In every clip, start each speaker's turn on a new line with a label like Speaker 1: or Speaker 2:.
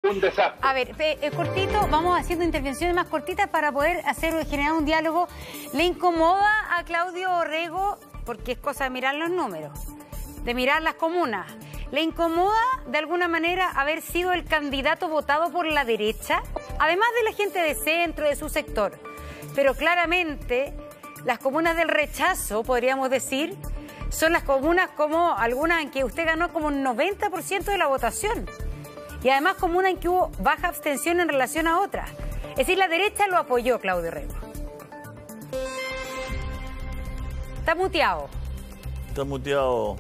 Speaker 1: un desastre.
Speaker 2: A ver, cortito, vamos haciendo intervenciones más cortitas para poder generar un diálogo. ¿Le incomoda a Claudio Orrego, porque es cosa de mirar los números, de mirar las comunas, le incomoda de alguna manera haber sido el candidato votado por la derecha, además de la gente de centro, de su sector? Pero claramente las comunas del rechazo, podríamos decir, son las comunas como algunas en que usted ganó como un 90% de la votación. Y además comunas en que hubo baja abstención en relación a otras. Es decir, la derecha lo apoyó, Claudio Orrego. Está muteado.
Speaker 3: Está muteado.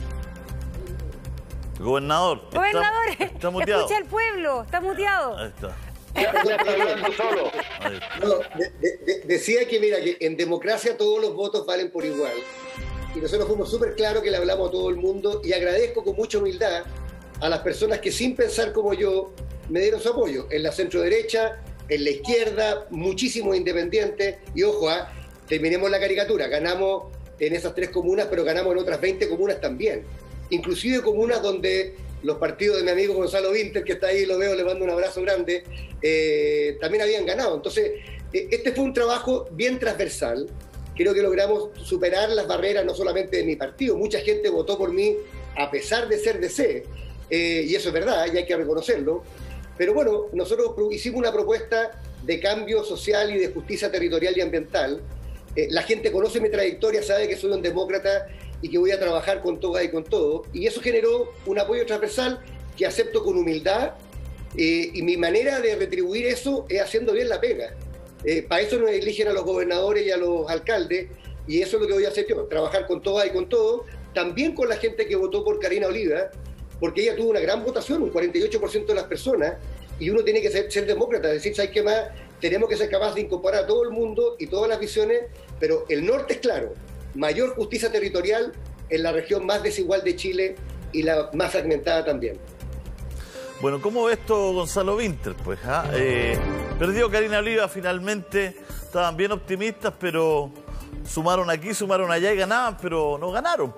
Speaker 3: Gobernador.
Speaker 2: Gobernador,
Speaker 3: está muteado.
Speaker 2: Escucha al pueblo, está muteado.
Speaker 3: Ahí está.
Speaker 1: Ya está hablando solo.
Speaker 4: No, decía que, mira, que en democracia todos los votos valen por igual. Y nosotros fuimos súper claros que le hablamos a todo el mundo y agradezco con mucha humildad a las personas que sin pensar como yo me dieron su apoyo. En la centro derecha, en la izquierda, muchísimos independientes. Y ojo, terminemos la caricatura. Ganamos en esas 3 comunas, pero ganamos en otras 20 comunas también. Inclusive comunas donde los partidos de mi amigo Gonzalo Vinter, que está ahí, lo veo, le mando un abrazo grande, también habían ganado. Entonces, este fue un trabajo bien transversal. Creo que logramos superar las barreras no solamente de mi partido. Mucha gente votó por mí a pesar de ser DC, y eso es verdad, y hay que reconocerlo. Pero bueno, nosotros hicimos una propuesta de cambio social y de justicia territorial y ambiental. La gente conoce mi trayectoria, sabe que soy un demócrata y que voy a trabajar con todas y con todo. Y eso generó un apoyo transversal que acepto con humildad, y mi manera de retribuir eso es haciendo bien la pega. Para eso nos eligen a los gobernadores y a los alcaldes, y eso es lo que voy a hacer yo, trabajar con todas y con todo, también con la gente que votó por Karina Oliva, porque ella tuvo una gran votación, un 48% de las personas, y uno tiene que ser demócrata, es decir, ¿sabes qué más? Tenemos que ser capaces de incorporar a todo el mundo y todas las visiones, pero el norte es claro, mayor justicia territorial en la región más desigual de Chile y la más fragmentada también.
Speaker 3: Bueno, ¿cómo ves esto, Gonzalo Vinter? Pues, perdió Karina Oliva finalmente, estaban bien optimistas, pero sumaron aquí, sumaron allá y ganaban, pero no ganaron.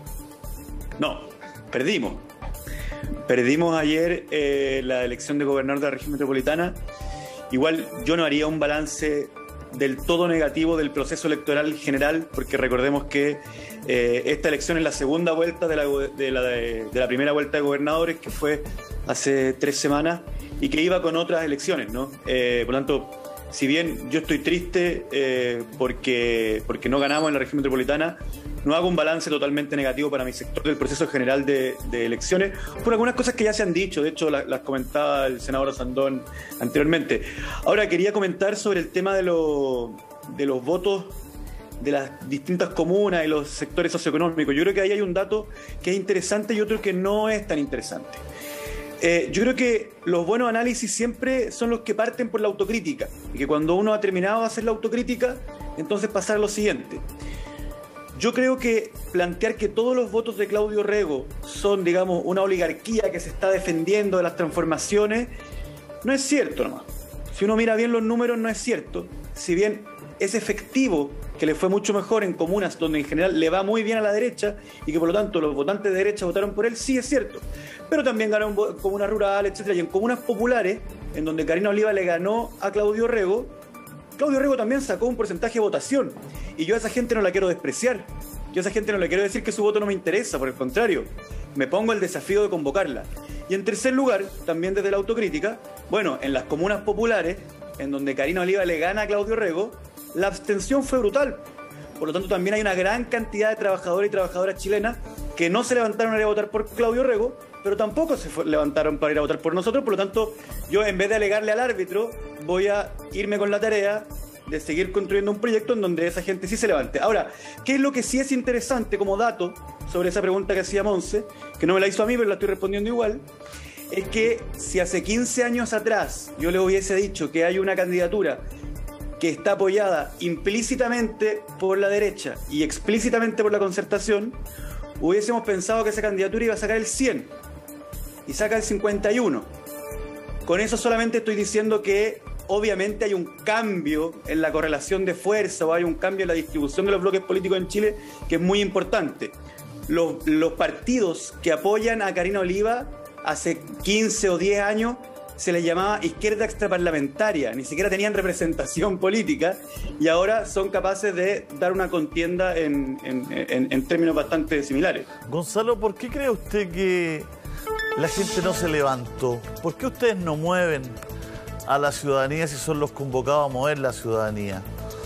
Speaker 5: No, perdimos. Perdimos ayer la elección de gobernador de la región metropolitana. Igual yo no haría un balance del todo negativo del proceso electoral general, porque recordemos que esta elección es la segunda vuelta de la primera vuelta de gobernadores, que fue hace 3 semanas, y que iba con otras elecciones, ¿no? Por lo tanto, si bien yo estoy triste porque no ganamos en la región metropolitana, no hago un balance totalmente negativo para mi sector del proceso general de elecciones, por algunas cosas que ya se han dicho. De hecho, las comentaba el senador Sandón anteriormente. Ahora, quería comentar sobre el tema de los votos de las distintas comunas y los sectores socioeconómicos. Yo creo que ahí hay un dato que es interesante y otro que no es tan interesante. Yo creo que los buenos análisis siempre son los que parten por la autocrítica, y que cuando uno ha terminado de hacer la autocrítica, entonces pasar a lo siguiente. Yo creo que plantear que todos los votos de Claudio Orrego son, digamos, una oligarquía que se está defendiendo de las transformaciones, no es cierto nomás. Si uno mira bien los números, no es cierto. Si bien es efectivo que le fue mucho mejor en comunas donde en general le va muy bien a la derecha y que por lo tanto los votantes de derecha votaron por él, sí es cierto. Pero también ganó en comunas rurales, etcétera, y en comunas populares, en donde Karina Oliva le ganó a Claudio Orrego también sacó un porcentaje de votación. Y yo a esa gente no la quiero despreciar. Yo a esa gente no le quiero decir que su voto no me interesa, por el contrario, me pongo el desafío de convocarla. Y en tercer lugar, también desde la autocrítica, bueno, en las comunas populares, en donde Karina Oliva le gana a Claudio Orrego, la abstención fue brutal. Por lo tanto, también hay una gran cantidad de trabajadores y trabajadoras chilenas que no se levantaron a ir a votar por Claudio Orrego, pero tampoco levantaron para ir a votar por nosotros. Por lo tanto, yo en vez de alegarle al árbitro, voy a irme con la tarea de seguir construyendo un proyecto en donde esa gente sí se levante. Ahora, ¿qué es lo que sí es interesante como dato sobre esa pregunta que hacía Monse, que no me la hizo a mí, pero la estoy respondiendo igual? Es que si hace 15 años atrás yo le hubiese dicho que hay una candidatura que está apoyada implícitamente por la derecha y explícitamente por la Concertación, hubiésemos pensado que esa candidatura iba a sacar el 100 y saca el 51. Con eso solamente estoy diciendo que obviamente hay un cambio en la correlación de fuerza, o hay un cambio en la distribución de los bloques políticos en Chile que es muy importante. Los partidos que apoyan a Karina Oliva hace 15 o 10 años se les llamaba izquierda extraparlamentaria, ni siquiera tenían representación política y ahora son capaces de dar una contienda en términos bastante similares.
Speaker 3: Gonzalo, ¿por qué cree usted que la gente no se levantó? ¿Por qué ustedes no mueven a la ciudadanía si son los convocados a mover la ciudadanía?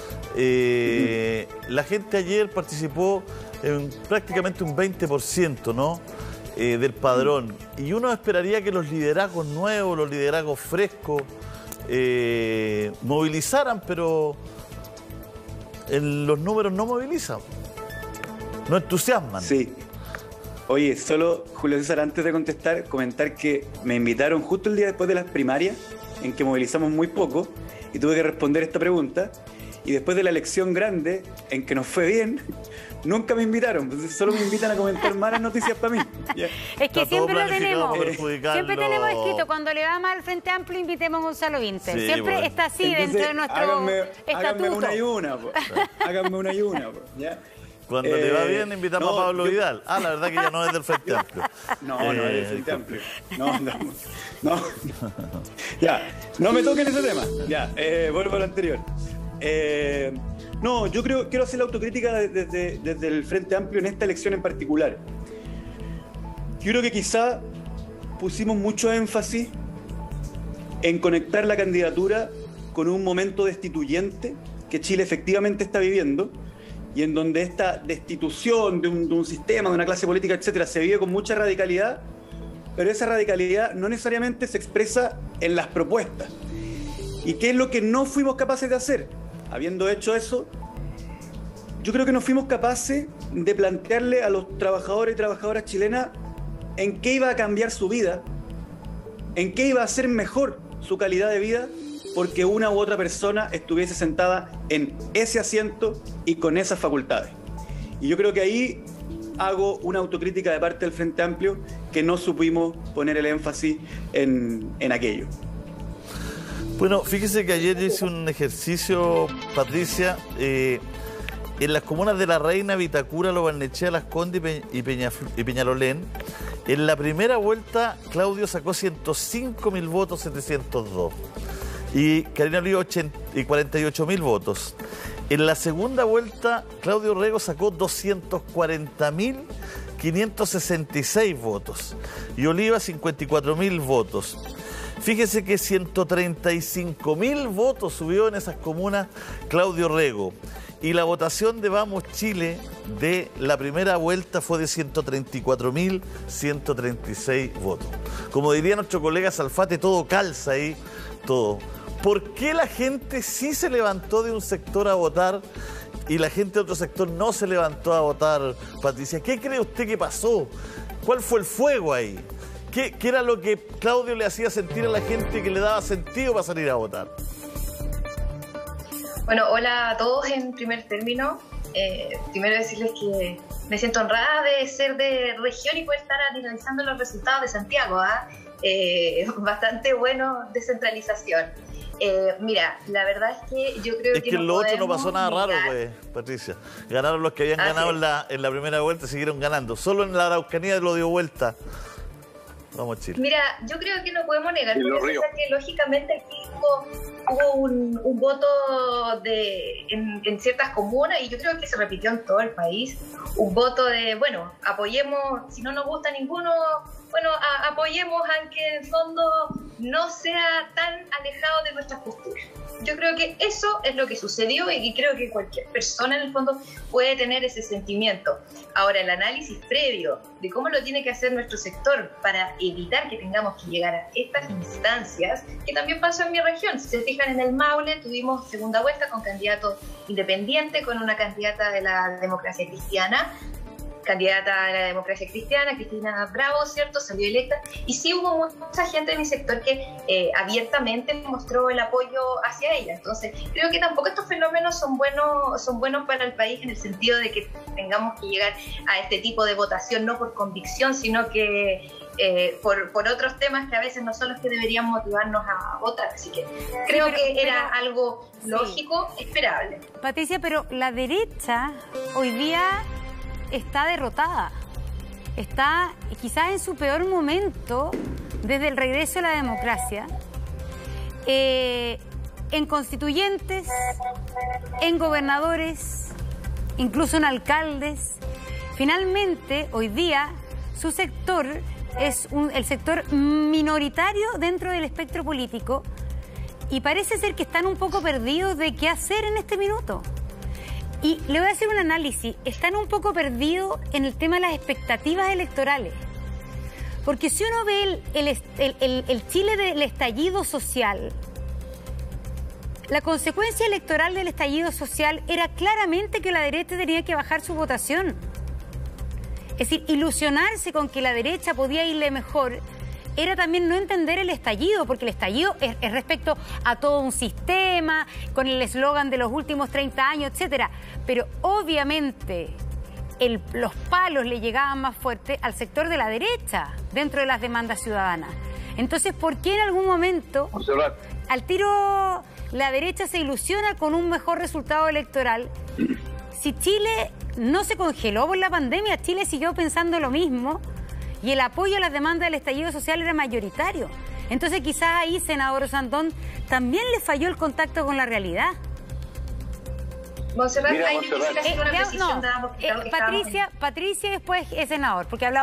Speaker 3: La gente ayer participó en prácticamente un 20%, ¿no? Del padrón. Y uno esperaría que los liderazgos nuevos, los liderazgos frescos, movilizaran, pero los números no movilizan, no entusiasman.
Speaker 5: Sí. Oye, solo, Julio César, antes de contestar, comentar que me invitaron justo el día después de las primarias, en que movilizamos muy poco, y tuve que responder esta pregunta. Y después de la elección grande, en que nos fue bien, nunca me invitaron. Solo me invitan a comentar malas noticias para mí.
Speaker 2: Yeah. Es que siempre lo tenemos. Siempre tenemos escrito, cuando le va mal al Frente Amplio, invitemos a Gonzalo Vinter. Sí, siempre bueno. Está así. Entonces, dentro de nuestro estatuto.
Speaker 5: Háganme una y una. Háganme una y una. ¿Ya?
Speaker 3: Cuando le va bien, invitamos a Pablo Vidal. La verdad que ya no es del Frente Amplio.
Speaker 5: No es del Frente Amplio. No. Ya, no me toquen ese tema. Ya, vuelvo a lo anterior. No, yo quiero hacer la autocrítica desde el Frente Amplio en esta elección en particular. Yo creo que quizá pusimos mucho énfasis en conectar la candidatura con un momento destituyente que Chile efectivamente está viviendo y en donde esta destitución de un sistema, de una clase política, etcétera, se vive con mucha radicalidad, pero esa radicalidad no necesariamente se expresa en las propuestas. ¿Y qué es lo que no fuimos capaces de hacer? Habiendo hecho eso, yo creo que no fuimos capaces de plantearle a los trabajadores y trabajadoras chilenas en qué iba a cambiar su vida, en qué iba a ser mejor su calidad de vida, porque una u otra persona estuviese sentada en ese asiento y con esas facultades. Y yo creo que ahí hago una autocrítica de parte del Frente Amplio, que no supimos poner el énfasis en aquello.
Speaker 3: Bueno, fíjese que ayer hice un ejercicio, Patricia, en las comunas de La Reina, Vitacura, Lo Barnechea, Las Condes y Peñalolén. En la primera vuelta, Claudio sacó 105.000 votos, 702. Y Karina Oliva 48.000 votos. En la segunda vuelta, Claudio Rego sacó 240.566 votos. Y Oliva 54.000 votos. Fíjese que 135.000 votos subió en esas comunas Claudio Rego. Y la votación de Vamos Chile de la primera vuelta fue de 134.136 votos. Como diría nuestro colega Salfate, todo calza ahí, todo. ¿Por qué la gente sí se levantó de un sector a votar y la gente de otro sector no se levantó a votar, Patricia? ¿Qué cree usted que pasó? ¿Cuál fue el fuego ahí? ¿Qué era lo que Claudio le hacía sentir a la gente que le daba sentido para salir a votar?
Speaker 6: Bueno, hola a todos en primer término. Primero decirles que me siento honrada de ser de región y poder estar analizando los resultados de Santiago. Bastante bueno, descentralización. Mira, la verdad es que yo creo que
Speaker 3: en lo otro no pasó nada raro, pues, Patricia. Ganaron los que habían ganado en la primera vuelta, siguieron ganando. Solo en la Araucanía lo dio vuelta. Vamos, Chile.
Speaker 6: Mira, yo creo que no podemos negar, porque que lógicamente aquí hubo un voto en ciertas comunas, y yo creo que se repitió en todo el país, un voto de, bueno, apoyemos, si no nos gusta ninguno, bueno, apoyemos aunque en el fondo no sea tan alejado de nuestras posturas. Yo creo que eso es lo que sucedió y creo que cualquier persona en el fondo puede tener ese sentimiento. Ahora, el análisis previo de cómo lo tiene que hacer nuestro sector para evitar que tengamos que llegar a estas instancias, que también pasó en mi región. Si se fijan, en el Maule tuvimos segunda vuelta con candidato independiente, con una candidata de la democracia cristiana, Cristina Bravo, ¿cierto? Salió electa. Y sí hubo mucha gente de mi sector que abiertamente mostró el apoyo hacia ella. Entonces, creo que tampoco estos fenómenos son buenos para el país, en el sentido de que tengamos que llegar a este tipo de votación no por convicción, sino que por otros temas que a veces no son los que deberían motivarnos a votar. Así que creo que era algo lógico, esperable.
Speaker 2: Patricia, pero la derecha hoy día está derrotada, está quizás en su peor momento desde el regreso a la democracia, en constituyentes, en gobernadores, incluso en alcaldes. Finalmente, hoy día, su sector es el sector minoritario dentro del espectro político y parece ser que están un poco perdidos de qué hacer en este minuto. Y le voy a hacer un análisis. Están un poco perdidos en el tema de las expectativas electorales. Porque si uno ve el Chile del estallido social, la consecuencia electoral del estallido social era claramente que la derecha tenía que bajar su votación. Es decir, ilusionarse con que la derecha podía irle mejor era también no entender el estallido, porque el estallido es respecto a todo un sistema, con el eslogan de los últimos 30 años, etcétera. Pero obviamente los palos le llegaban más fuerte al sector de la derecha dentro de las demandas ciudadanas. Entonces, ¿por qué en algún momento al tiro la derecha se ilusiona con un mejor resultado electoral? Si Chile no se congeló por la pandemia, Chile siguió pensando lo mismo y el apoyo a las demandas del estallido social era mayoritario. Entonces quizás ahí, senador Osandón, también le falló el contacto con la realidad.
Speaker 6: Monserrat, ahí me quisiera hacer una precisión.
Speaker 2: Patricia después es senador, porque hablaba